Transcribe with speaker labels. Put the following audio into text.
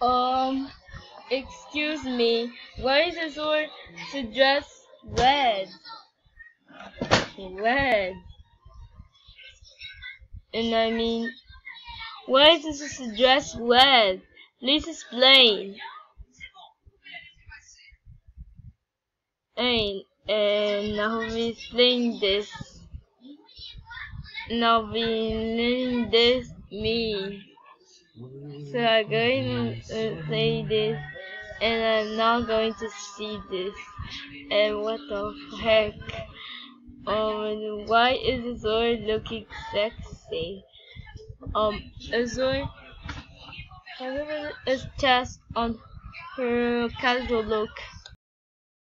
Speaker 1: Um, excuse me, why is the sword to dress red? Red. And I mean, why is this dress red? Please explain. And now we explain this. Now we learn this me. So I'm going to say this, and I'm now going to see this. And what the heck? Why is Azor looking sexy? Azor has a chest on her casual look.